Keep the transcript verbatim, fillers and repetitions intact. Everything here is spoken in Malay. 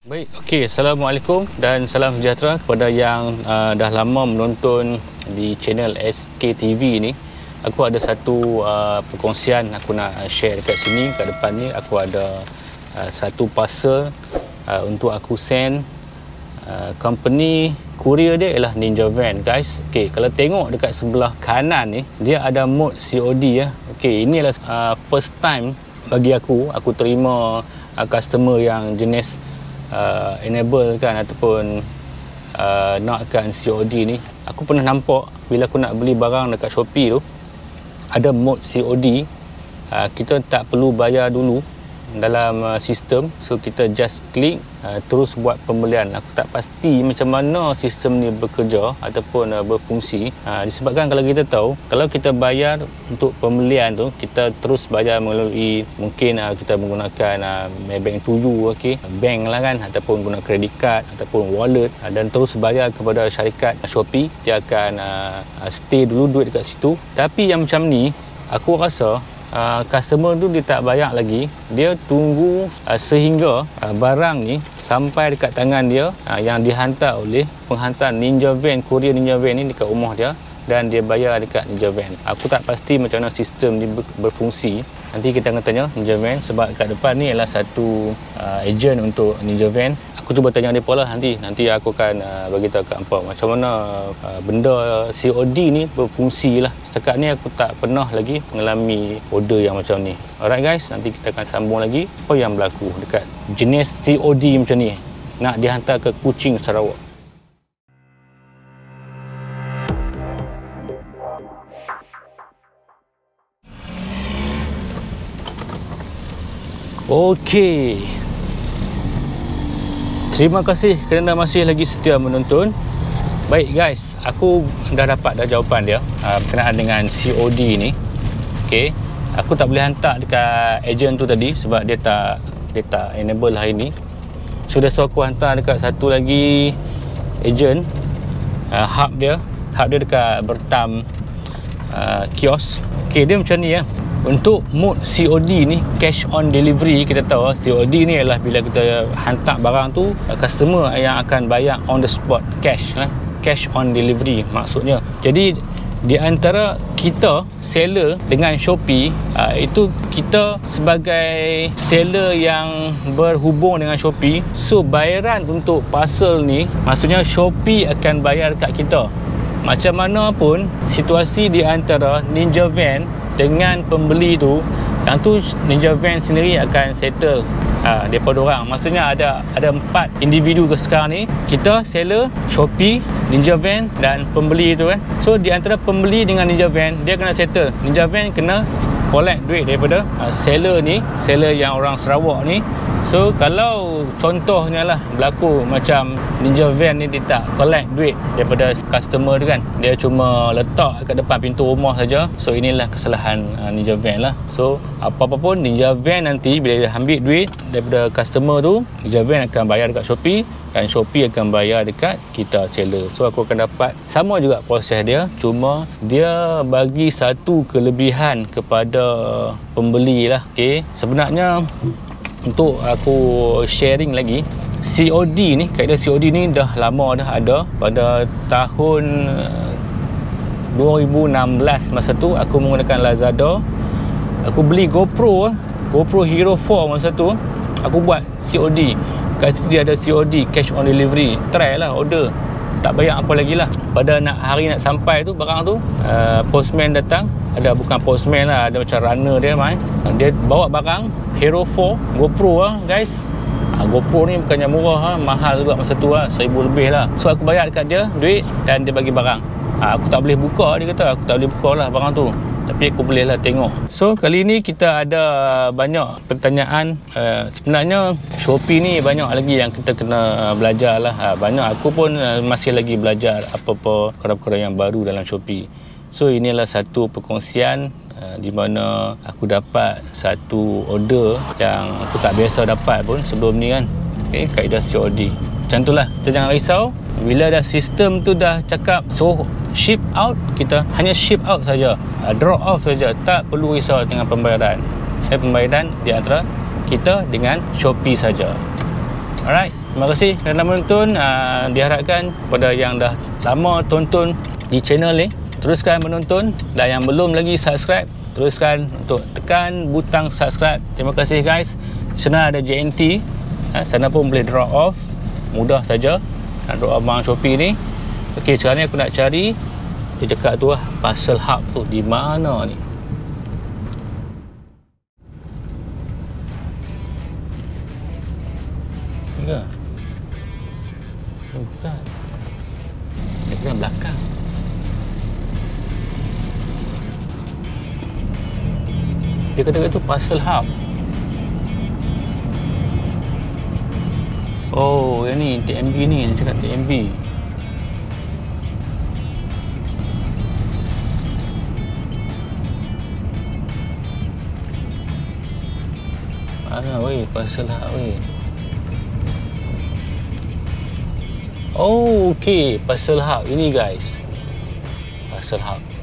Baik, okey. Assalamualaikum dan salam sejahtera kepada yang uh, dah lama menonton di channel S K T V ni. Aku ada satu uh, perkongsian aku nak share dekat sini. Kat depan ni aku ada uh, satu parcel uh, untuk aku send. Uh, company courier dia ialah Ninja Van, guys. Okey, kalau tengok dekat sebelah kanan ni, dia ada mode C O D ya. Okey, ini adalah uh, first time bagi aku aku terima uh, customer yang jenis Uh, enable kan ataupun uh, nakkan C O D ni. Aku pernah nampak bila aku nak beli barang dekat Shopee tu ada mode C O D. uh, kita tak perlu bayar dulu dalam uh, sistem, so kita just klik uh, terus buat pembelian. Aku tak pasti macam mana sistem ni bekerja ataupun uh, berfungsi, uh, disebabkan kalau kita tahu kalau kita bayar untuk pembelian tu, kita terus bayar melalui mungkin uh, kita menggunakan uh, Maybank tuju, okey, bank lah kan, ataupun guna credit card ataupun wallet, uh, dan terus bayar kepada syarikat Shopee, dia akan uh, stay dulu duit dekat situ. Tapi yang macam ni aku rasa Uh, customer tu dia tak bayar lagi, dia tunggu uh, sehingga uh, barang ni sampai dekat tangan dia, uh, yang dihantar oleh penghantar Ninja Van, courier Ninja Van ni dekat rumah dia, dan dia bayar dekat Ninja Van. Aku tak pasti macam mana sistem ni berfungsi. Nanti kita akan tanya Ninja Van, sebab kat depan ni adalah satu uh, agent untuk Ninja Van. Aku cuba tanya mereka lah nanti. Nanti aku akan uh, beritahu kat hampa macam mana uh, benda C O D ni berfungsi lah. Setakat ni aku tak pernah lagi mengalami order yang macam ni. Alright guys, nanti kita akan sambung lagi apa yang berlaku dekat jenis C O D macam ni, nak dihantar ke Kuching, Sarawak. Okey, terima kasih kerana masih lagi setia menonton. Baik guys, aku dah dapat dah jawapan dia uh, berkenaan dengan C O D ni. Okey, aku tak boleh hantar dekat ejen tu tadi sebab dia tak dia tak enable hari ni. Sudah so aku hantar dekat satu lagi ejen, uh, hub dia, hub dia dekat Bertam uh, kios. Okey, dia macam ni ya. Untuk mode C O D ni, cash on delivery, kita tahu C O D ni adalah bila kita hantar barang tu, customer yang akan bayar on the spot, cash lah, cash on delivery maksudnya. Jadi di antara kita seller dengan Shopee, uh, itu kita sebagai seller yang berhubung dengan Shopee, so bayaran untuk parcel ni maksudnya Shopee akan bayar kat kita. Macam mana pun situasi di antara Ninja Van dengan pembeli tu, yang tu Ninja Van sendiri akan settle ha, daripada orang. Maksudnya ada ada empat individu ke sekarang ni, kita seller, Shopee, Ninja Van dan pembeli tu kan. So di antara pembeli dengan Ninja Van, dia kena settle. Ninja Van kena collect duit daripada uh, seller ni, seller yang orang Sarawak ni. So kalau contohnya lah berlaku macam Ninja Van ni dia tak collect duit daripada customer tu kan, dia cuma letak kat depan pintu rumah saja. So inilah kesalahan uh, Ninja Van lah. So apa-apa pun Ninja Van nanti bila dia ambil duit daripada customer tu, Ninja Van akan bayar dekat Shopee dan Shopee akan bayar dekat kita seller. So aku akan dapat sama juga proses dia, cuma dia bagi satu kelebihan kepada pembeli lah. Okay, sebenarnya untuk aku sharing lagi, C O D ni, kaedah C O D ni dah lama dah ada. Pada tahun dua ribu enam belas masa tu aku menggunakan Lazada. Aku beli GoPro, GoPro Hero empat masa tu. Aku buat C O D. Kat situ dia ada C O D, cash on delivery. Try lah order, tak bayar apa lagi lah. Pada nak hari nak sampai tu barang tu, uh, postman datang. Ada bukan postman lah, ada macam runner dia main. Dia bawa barang Hero empat GoPro lah guys. ha, GoPro ni bukannya murah ha, mahal juga masa tu lah, seribu lebih lah. So aku bayar dekat dia duit dan dia bagi barang. ha, Aku tak boleh buka, dia kata aku tak boleh buka lah barang tu, tapi aku boleh lah tengok. So kali ni kita ada banyak pertanyaan. uh, Sebenarnya Shopee ni banyak lagi yang kita kena belajar lah. ha, Banyak, aku pun uh, masih lagi belajar apa-apa perkara-perkara yang baru dalam Shopee. So inilah satu perkongsian uh, di mana aku dapat satu order yang aku tak biasa dapat pun sebelum ni kan. Okay, kaedah C O D macam tu lah. Kita jangan risau, bila dah sistem tu dah cakap so ship out, kita hanya ship out saja, uh, drop off saja, tak perlu risau dengan pembayaran. Eh, pembayaran di antara kita dengan Shopee saja. Alright, terima kasih kerana menonton. Uh, diharapkan kepada yang dah lama tonton di channel ni, teruskan menonton, dan yang belum lagi subscribe, teruskan untuk tekan butang subscribe. Terima kasih guys. Di sana ada J N T, ha, sana pun boleh drop off, mudah saja nak drop off barang Shopee ni. Okey, sekarang ni aku nak cari, dia cakap tu lah, parcel hub tu di mana ni. Ke? Bukan. Dia kena belakang. Dia kata tu parcel hub. Oh, yang ni T M B ni, dia cakap T M B. Mana weh parcel hub weh? Oh, okey, parcel hub ini guys. Parcel hub.